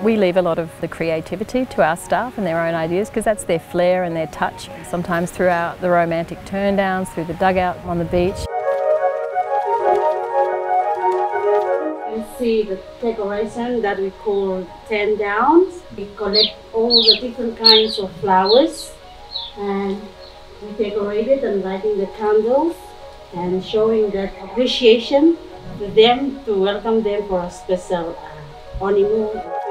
We leave a lot of the creativity to our staff and their own ideas because that's their flair and their touch, sometimes throughout the romantic turndowns, through the dugout on the beach. You see the decoration that we call turndowns. We collect all the different kinds of flowers and we decorate it and lighting the candles and showing that appreciation to them, to welcome them for a special honeymoon.